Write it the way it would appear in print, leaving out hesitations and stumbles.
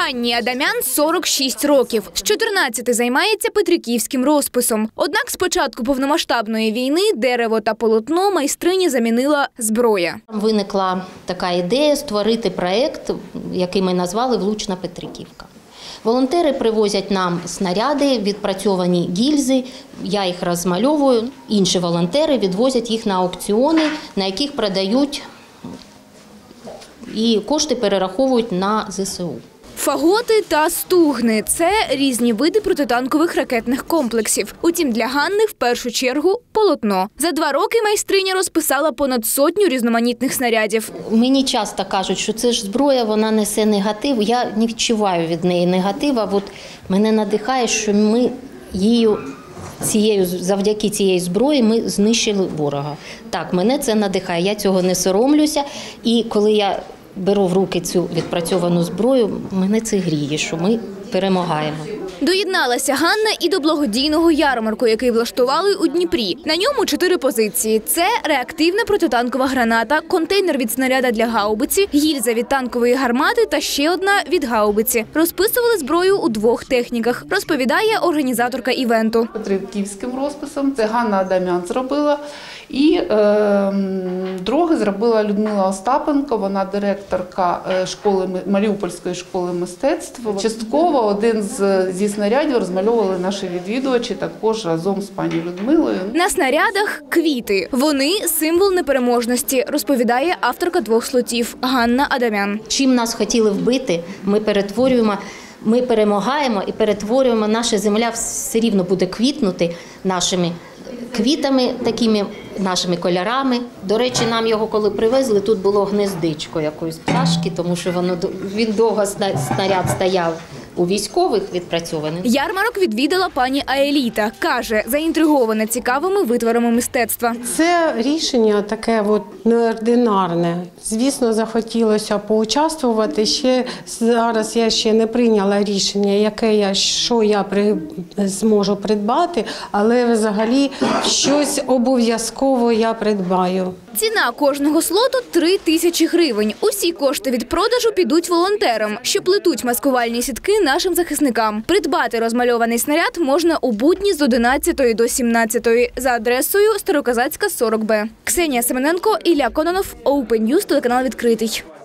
Ганні Адамян 46 років. З 14 займається петриківським розписом. Однак з початку повномасштабної війни дерево та полотно майстрині замінила зброя. Виникла така ідея створити проєкт, який ми назвали «Влучна Петриківка». Волонтери привозять нам снаряди, відпрацьовані гільзи, я їх розмальовую, інші волонтери відвозять їх на аукціони, на яких продають і кошти перераховують на ЗСУ. Фаготи та стугни – це різні види протитанкових ракетних комплексів. Утім, для Ганни в першу чергу – полотно. За 2 роки майстриня розписала понад 100 різноманітних снарядів. Мені часто кажуть, що це ж зброя, вона несе негатив. Я не відчуваю від неї негатива. От мене надихає, що ми завдяки цієї зброї ми знищили ворога. Так, мене це надихає, я цього не соромлюся. І коли я беру в руки цю відпрацьовану зброю, мене це гріє, що ми перемагаємо. Доєдналася Ганна і до благодійного ярмарку, який влаштували у Дніпрі. На ньому 4 позиції. Це реактивна протитанкова граната, контейнер від снаряда для гаубиці, гільза від танкової гармати та ще одна від гаубиці. Розписували зброю у 2 техніках, розповідає організаторка івенту. Петриківським розписом це Ганна Адамян зробила. І друге зробила Людмила Остапенко, вона директорка Маріупольської школи мистецтв. Частково один зі снарядів розмальовували наші відвідувачі також разом з пані Людмилою. На снарядах – квіти. Вони – символ непереможності, розповідає авторка 2 слотів Ганна Адамян. Чим нас хотіли вбити, ми перемагаємо і перетворюємо, наша земля все рівно буде квітнути нашими квітами, такими нашими кольорами. До речі, нам його коли привезли, тут було гнездичко якоїсь пташки, тому що він довго снаряд стояв у військових відпрацьованих. Ярмарок відвідала пані Аеліта. Каже, заінтригована цікавими витворами мистецтва. Це рішення таке неординарне. Звісно, захотілося поучаствувати. Зараз я ще не прийняла рішення, що я зможу придбати, але взагалі щось обов'язково я придбаю. Ціна кожного слоту – 3000 гривень. Усі кошти від продажу підуть волонтерам, що плетуть маскувальні сітки нашим захисникам. Придбати розмальований снаряд можна у будні з 11 до 17 за адресою Старокозацька, 40Б. Ксенія Семененко, Ілля Кононов, Open News, телеканал «Відкритий».